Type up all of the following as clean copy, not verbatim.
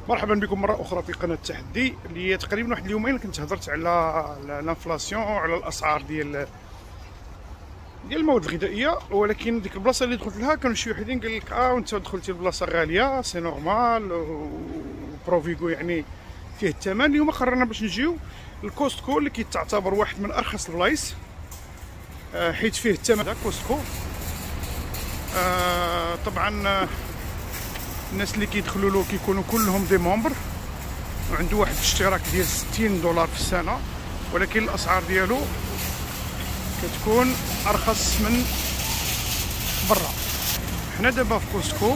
مرحبا بكم مره اخرى في قناه التحدي اللي هي تقريبا واحد اليومين كنت هضرت على الانفلاسيون وعلى الاسعار ديال المواد الغذائيه. ولكن ديك البلاصه اللي دخلت لها كانوا شي وحدين قال لك وانت دخلتي لبلاصه غاليه سي نورمال وبروفيغو يعني فيه الثمن. اليوم قررنا باش نجيو الكوستكو اللي كيتعتبر واحد من ارخص البلايص حيت فيه الثمن. كوستكو طبعا الناس اللي كيدخلوا له كيكونوا كلهم دي مومبر وعنده واحد الاشتراك ديال $60 في السنه، ولكن الاسعار ديالو كتكون ارخص من برا. حنا دابا في كوستكو،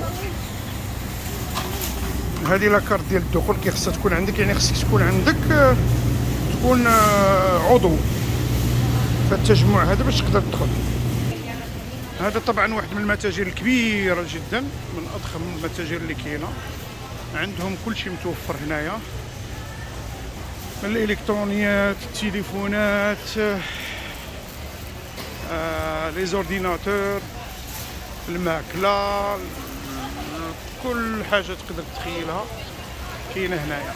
هذه لاكارت ديال الدخول خصها تكون عندك، يعني خصك تكون عندك تكون عضو في التجمع هذا باش تقدر تدخل. هذا طبعا واحد من المتاجر الكبيره جدا، من اضخم المتاجر اللي كاينه. عندهم كلشي متوفر هنايا، من الالكترونيات، التليفونات، لي زورديناتور، الماكله، كل حاجه تقدر تخيلها كاينه هنايا.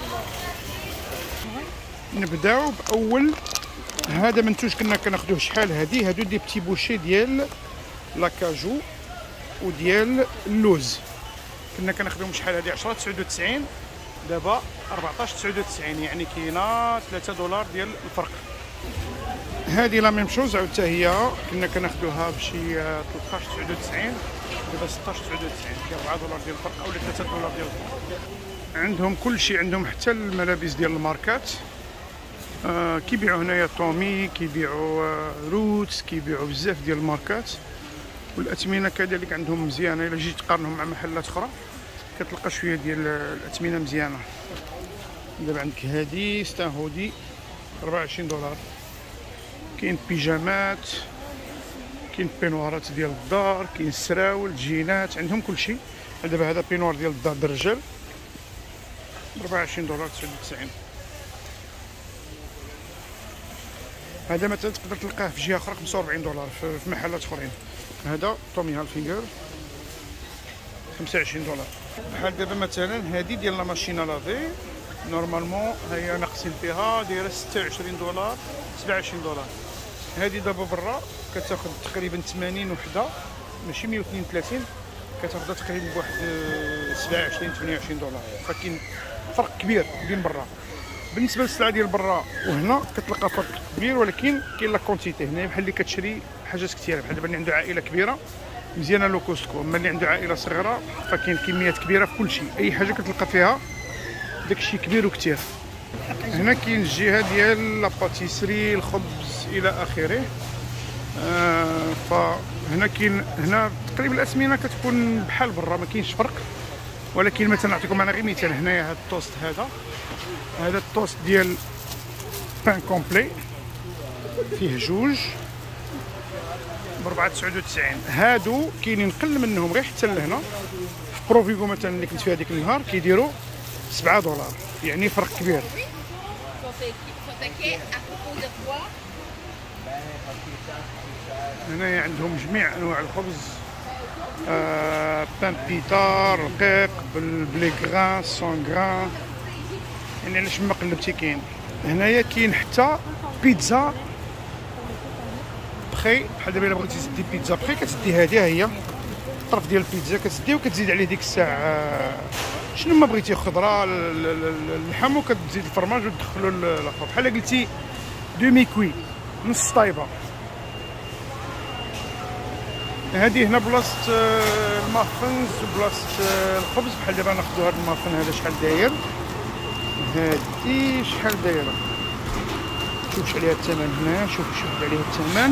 نبداو باول هذا منتوج كنا كناخذوه شحال هادو دي بتي بوشي ديال لاكاجو وديال اللوز. كنا كناخذوهم شحال هادي 10.99، دابا 14.99، يعني كاينه $3 ديال الفرق. هذه لا ميم شوز عاود حتى هي كنا كناخذوها بشي 13.99، دابا 16.99، $4 ديال الفرق اولا $3 ديال الفرق. عندهم كل شيء، عندهم حتى الملابس ديال الماركات. كيبيعوا هنايا تومي، كيبيعوا روتس، كيبيعوا بزاف ديال الماركات. والاثمنه كذلك عندهم مزيانه، الا جيت تقارنهم مع محلات اخرى كتلقى شويه ديال الاثمنه مزيانه. دابا عندك هادي ستان هودي $24. كاين بيجامات، كاين بينوارات ديال الدار، كاين سراول، جينات، عندهم كلشي. دابا هذا بينوار ديال الدار للرجال $24.99. هذا مثلا تقدر تلقاه في جهه اخرى $45 في محلات اخرين. هذا تومي هالفينغر $25. بحال دابا مثلا هذه ديال لا ماشينا لافي نورمالمون هي ناقصين فيها دايره $26 $27. هذه دابا برا كتاخذ تقريبا 80 وحده، ماشي 132، كتاخذها تقريبا بواحد $27 $28. فكاين فرق كبير بين برا. بالنسبه للسلعه ديال برا وهنا كتلقى فرق كبير، ولكن كاين لا كونتيتي هنا بحال اللي كتشري حاجات كثيره. بحال دابا اللي عنده عائله كبيره مزيانه لو كوستكو، اما اللي عنده عائله صغيره فكاين كميات كبيره في كل شيء، اي حاجه كتلقى فيها داكشي كبير وكثير. هنا كاين الجهه ديال لاباتيسري، الخبز الى اخره. فهنا كاين هنا تقريبا الاثمنه كتكون بحال برا، ما كاينش فرق. ولكن مثلا نعطيكم انا غير مثال، هنايا هذا التوست، هذا التوست ديال بان كومبلي فيه جوج ب$4.99. هادو كاينين قل منهم غير حتى لهنا في بروفيغو مثلا اللي كنت فيها ديك النهار كيديروا $7، يعني فرق كبير. هنايا عندهم جميع انواع الخبز، بان بيتا، رقيق، بلي غران، سون غران، يعني علاش ما قلبتي كاين. هنايا كاين حتى بيتزا بخي، بحال دابا الا بغيتي تدي بيتزا بخي كتدي هذه هي الطرف ديال البيتزا كتدي وكتزيد عليه ديك الساعه شنو ما بغيتي، خضره، اللحم، وكتزيد الفرماج وتدخلوا الاخر بحال قلتي دومي كوي، نص طايبه. هذه هنا بلاصه المافنز وبلاصه الخبز. بحال دابا ناخذوا هذا المافن هذا شحال داير، هادي شحال دايره، شوف عليها الثمن هنا، شوف عليها الثمن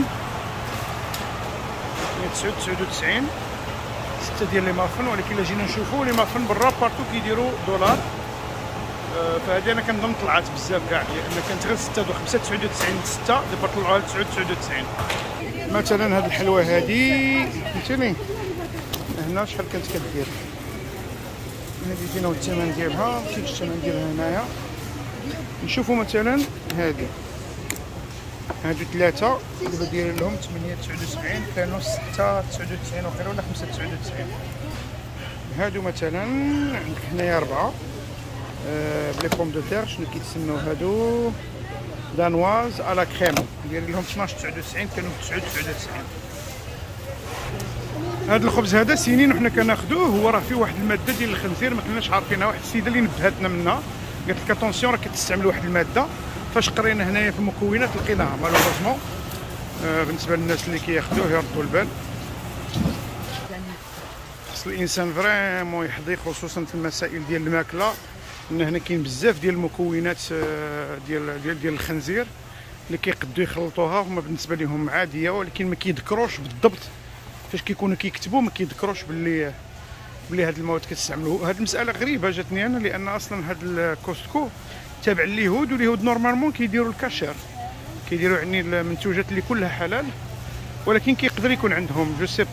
199 6 ديال لي مافن. ولكن الا جينا نشوفوا لي مافن برا بارتو كيديروا $1. فهذه انا كنظن طلعت بزاف كاع، لان كانت غير 6 5.99 6، دابا طلعوها ل 9.99. مثلا هاد الحلوه هادي فهمتيني هنا شحال كانت كدير، هادي فينا الثمن ديالها، مشيت الثمن ديالها هنايا. نشوفوا مثلا هادو ثلاثه دابا دايرين لهم 8.99، كانوا 6.99 وخير ولا 5.99. هادو مثلا عندك هنايا 4 بلي بوم دو تير. شنو كيتسموا هادو؟ دانواز على كريم، داير لهم 12.99 كانوا ب 9.99. هذا الخبز هذا سنين وحنا كناخذوه، هو راه فيه واحد الماده ديال الخنزير ما كناش عارفينها. واحد السيده اللي نبهتنا منها قالت لك اتونسيون راه كتستعمل واحد الماده. فاش قرينا هنايا في المكونات لقيناها مالوغوزمون. بالنسبه للناس اللي كياخذوه يردوا البال. خص الانسان فريمون يحظي خصوصا في المسائل ديال الماكله، ان هنا كاين بزاف ديال المكونات ديال الخنزير اللي كيقدوا يخلطوها، هما بالنسبه لهم عاديه ولكن ما كيذكروش بالضبط فاش كيكونوا كيكتبوا، ما كيذكروش باللي هاد المواد كتستعملوا. هاد المساله غريبه جاتني انا، لان اصلا هاد الكوستكو تابع لليهود، واليهود نورمالمون كيديروا الكاشير، كيديروا يعني المنتوجات اللي كلها حلال، ولكن كيقدر يكون عندهم جو سي